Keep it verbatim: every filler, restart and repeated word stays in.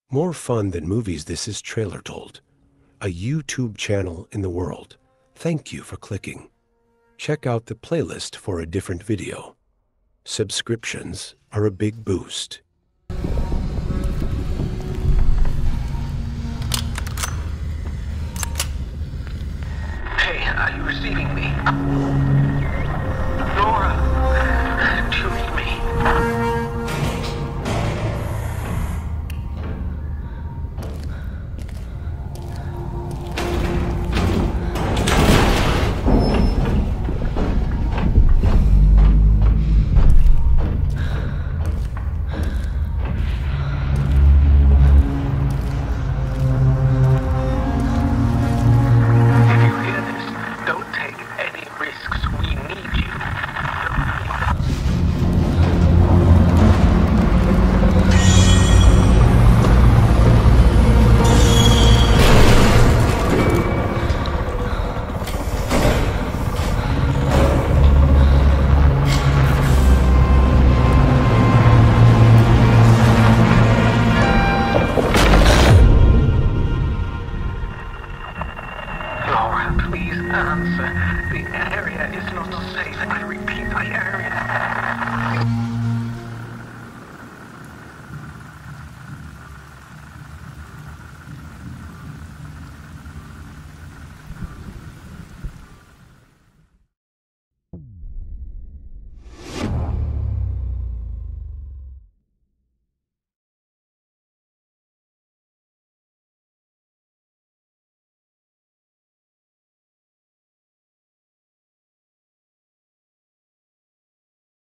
More fun than movies, this is Trailer Told, a YouTube channel in the world. Thank you for clicking. Check out the playlist for a different video. Subscriptions are a big boost. Hey, are you receiving me?